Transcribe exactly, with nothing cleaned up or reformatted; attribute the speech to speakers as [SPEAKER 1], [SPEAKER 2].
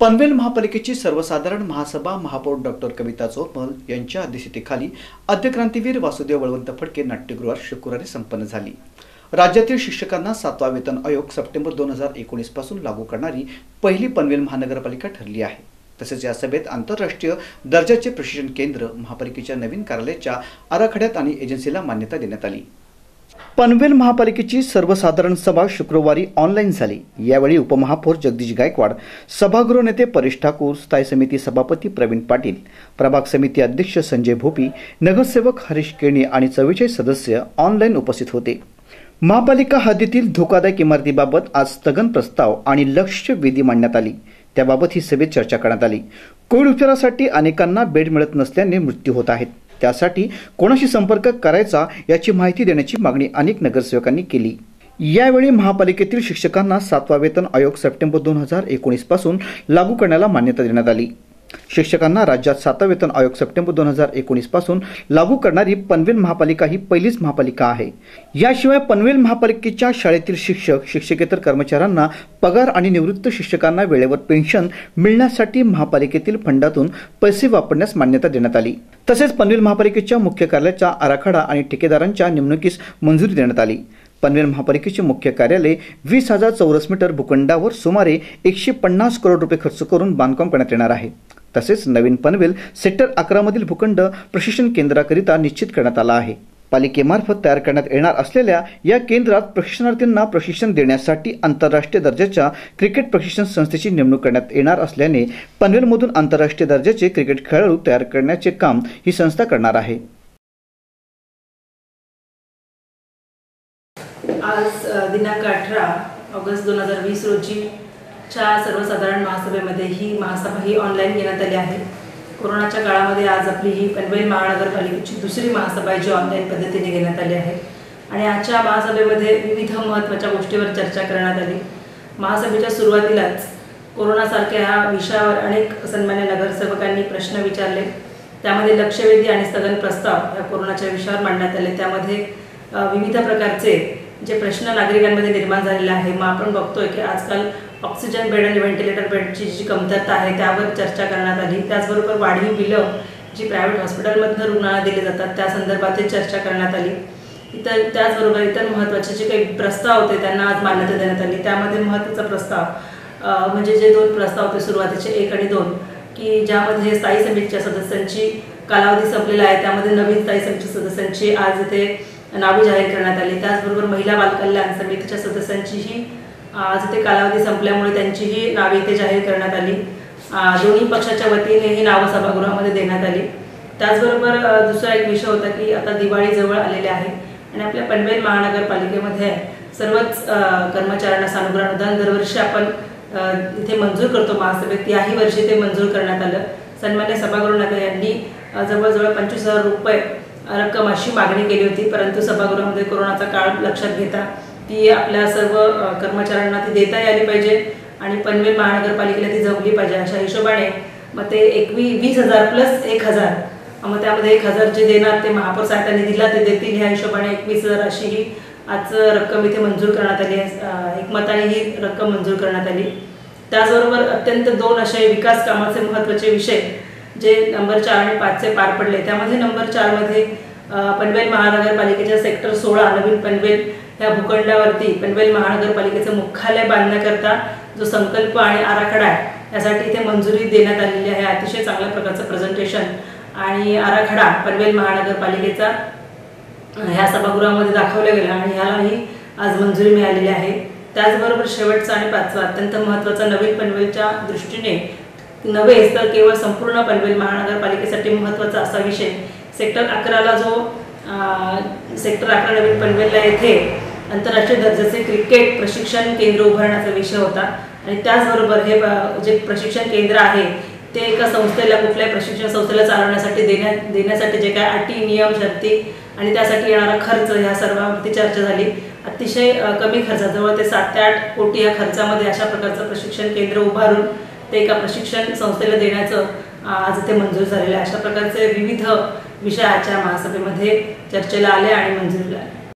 [SPEAKER 1] पनवेल महापालिकेची सर्वसाधारण महासभा महापौर डॉक्टर कविता चोरमल यांच्या अध्यक्षतेखाली आद्यक्रांतीवीर वासुदेव बळवंत फडके नाट्यगृहात शुक्रवारी संपन्न झाली। राज्यातील शिक्षकांना सातवा वेतन आयोग सप्टेंबर दोन हजार एकोणीस पासून लागू करणारी पहिली पनवेल महानगरपालिका ठरली आहे। तसेच या सभेत आंतरराष्ट्रीय दर्जाचे प्रशिक्षण केंद्र महापालिकेच्या नवीन कार्यालयाच्या आराखड्यात आणि एजन्सीला मान्यता देण्यात आली। पनवेल महापालिकेची सर्वसाधारण सभा शुक्रवारी ऑनलाईन झाली। यावेळी उपमहापौर जगदीश गायकवाड, सभागृह नेते परेश ठाकूर, स्थायी समिती सभापती प्रवीण पाटील, प्रभाग समिती अध्यक्ष संजय भोपी, नगरसेवक हरीश केणी आणि चव्वेचाळीस सदस्य ऑनलाईन उपस्थित होते। महापालिका हद्दीतील धोकादायक इमारतीबाबत आज स्थगन प्रस्ताव आणि लक्ष्य विधी मांडण्यात आली। त्याबाबत ही सभेत चर्चा करण्यात आली। कोविड उपचारासाठी अनेकांना बेड मिळत नसल्याने मृत्यू होत आहेत। त्यासाठी कोणाशी संपर्क करायचा याची माहिती देण्याची मागणी अनेक नगरसेवकांनी केली। यावेळी महापालिकेतील शिक्षकांना सातवा वेतन आयोग सप्टेंबर दोन हजार एकोणीस पासून लागू करण्याला मान्यता देण्यात आली। शिक्षकांना राज्यात सातवा वेतन आयोग सप्टेंबर दोन हजार एकोणीस पासून लागू करणारी पनवेल महापालिका ही पहिलीच महापालिका आहे। याशिवाय पनवेल महापालिकेच्या शाळेतील शिक्षक, शिक्षकेतर कर्मचाऱ्यांना पगार आणि निवृत्त शिक्षकांना वेळेवर पेन्शन मिळण्यासाठी महापालिकेतील फंडातून पैसे वापरण्यास मान्यता देण्यात आली। तसेच पनवेल महापालिकेच्या मुख्य कार्यालयाचा आराखडा आणि ठेकेदारांच्या नेमणुकीस मंजुरी देण्यात आली। पनवेल महापालिकेचे मुख्य कार्यालय वीस हजार चौरस मीटर भूखंडावर सुमारे एकशे पन्नास करोड रुपये खर्च करून बांधकाम करण्यात येणार आहे। तसेच नवीन पनवेल सेक्टर अकरा मधील भूखंड प्रशिक्षण केंद्राकरिता निश्चित करण्यात आला आहे। पालिकेमार्फत तयार करण्यात येणार असलेल्या या केंद्रात प्रशिक्षणार्थींना प्रशिक्षण देण्यासाठी आंतरराष्ट्रीय दर्जाच्या क्रिकेट प्रशिक्षण संस्थेची नेमणूक करण्यात येणार असल्याने पनवेलमधून आंतरराष्ट्रीय दर्जाचे क्रिकेट खेळाडू तयार करण्याचे काम ही संस्था करणार आहे।
[SPEAKER 2] आज दिनांक अठरा ऑगस्ट दोन हजार वीस रोजी च्या सर्वसाधारण महासभेमध्ये ही महासभा ही ऑनलाईन घेण्यात आली आहे। कोरोनाच्या काळामध्ये आज आपली ही पनवेल महानगरपालिकेची दुसरी महासभा जी ऑनलाईन पद्धतीने घेण्यात आली आहे आणि आजच्या महासभेमध्ये विविध महत्त्वाच्या गोष्टीवर चर्चा करण्यात आली। महासभेच्या सुरुवातीलाच कोरोनासारख्या ह्या विषयावर अनेक सन्मान्य नगरसेवकांनी प्रश्न विचारले। त्यामध्ये लक्षवेधी आणि स्थगन प्रस्ताव या कोरोनाच्या विषयावर मांडण्यात आले। त्यामध्ये विविध प्रकारचे जे प्रश्न नागरिकांमध्ये निर्माण झालेले आहे, मग आपण बघतोय की आजकाल ऑक्सिजन बेड आणि व्हेंटिलेटर बेडची जी कमतरता आहे त्यावर चर्चा करण्यात आली। त्याचबरोबर वाढीव बिलं जी प्रायव्हेट हॉस्पिटलमधून रुग्णांना दिले जातात त्या संदर्भात चर्चा करण्यात आली। इतर त्याचबरोबर इतर महत्त्वाचे जे काही प्रस्ताव होते त्यांना आज मान्यता देण्यात आली। त्यामध्ये महत्त्वाचा प्रस्ताव म्हणजे जे दोन प्रस्ताव होते सुरुवातीचे एक आणि दोन, की ज्यामध्ये स्थायी समितीच्या सदस्यांची कालावधी संपलेला आहे, त्यामध्ये नवीन स्थायी समिती सदस्यांची आज इथे नावे जाहीर करण्यात आली। त्याचबरोबर महिला बालकल्याण समितीच्या सदस्यांचीही आज इथे कालावधी संपल्यामुळे त्यांचीही नावे इथे जाहीर करण्यात आली। दोन्ही पक्षाच्या वतीने ही नावं सभागृहामध्ये देण्यात आली। त्याचबरोबर दुसरा एक विषय होता की आता दिवाळी जवळ आलेली आहे आणि आपल्या पनवेल महानगरपालिकेमध्ये सर्वच कर्मचाऱ्यांना सानुग्रह अनुदान दरवर्षी आपण इथे मंजूर करतो महासभेत, याही वर्षी ते मंजूर करण्यात आलं। सन्मान्य सभागृह नेते यांनी जवळजवळ पंचवीस हजार रुपये रक्कम अशी मागणी केली होती, परंतु सभागृहामध्ये कोरोनाचा काळ लक्षात घेता ती आपल्या सर्व कर्मचाऱ्यांना ती देता आली पाहिजे आणि पनवेल महानगरपालिकेला ती जमली पाहिजे अशा हिशोबाने मग ते एकवी वीस हजार प्लस एक हजार मग त्यामध्ये एक हजार जे देणार ते महापौर साहेबांनी दिला ते देतील, ह्या हिशोबाने एकवीस हजार अशी ही आज रक्कम इथे मंजूर करण्यात आली आहे। एकमताने ही रक्कम मंजूर करण्यात आली। त्याचबरोबर अत्यंत दोन असे विकास कामाचे महत्त्वाचे विषय जे नंबर चार आणि पाचचे पार पडले। त्यामध्ये नंबर चारमध्ये पनवेल महानगरपालिकेच्या सेक्टर सोळा नवीन पनवेल या भूखंडावरती पनवेल महानगरपालिकेचं मुख्यालय बांधण्याकरता जो संकल्प आणि आराखडा आहे यासाठी इथे मंजुरी देण्यात आलेली आहे। अतिशय चांगल्या प्रकारचं प्रेझेंटेशन आणि आराखडा पनवेल महानगरपालिकेचा ह्या सभागृहामध्ये दाखवला गेला आणि ह्यालाही आज मंजुरी मिळालेली आहे। त्याचबरोबर शेवटचा आणि पाचवा अत्यंत महत्त्वाचा नवीन पनवेलच्या दृष्टीने नव्हे तर केवळ संपूर्ण पनवेल महानगरपालिकेसाठी महत्त्वाचा असा विषय सेक्टर अकराला जो सेक्टर अकरा नवीन पनवेलला येथे आंतरराष्ट्रीय दर्जाचे क्रिकेट प्रशिक्षण केंद्र उभारण्याचा विषय होता आणि त्याचबरोबर हे जे प्रशिक्षण केंद्र आहे ते एका संस्थेला कुठल्याही प्रशिक्षण संस्थेला चालवण्यासाठी देण्यात देण्यासाठी जे काय अटी नियम शर्ती आणि त्यासाठी येणारा खर्च ह्या सर्वांवरती चर्चा झाली। अतिशय कमी खर्चात जवळ ते सात ते आठ कोटी या खर्चामध्ये अशा प्रकारचं प्रशिक्षण केंद्र उभारून ते एका प्रशिक्षण संस्थेला देण्याचं आज इथे मंजूर झालेलं आहे। अशा प्रकारचे विविध विषय आजच्या महासभेमध्ये चर्चेला आले आणि मंजुरीला आले।